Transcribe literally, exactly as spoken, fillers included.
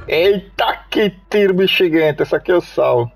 Eita, que tiro bexiguento. Esse aqui é o sal.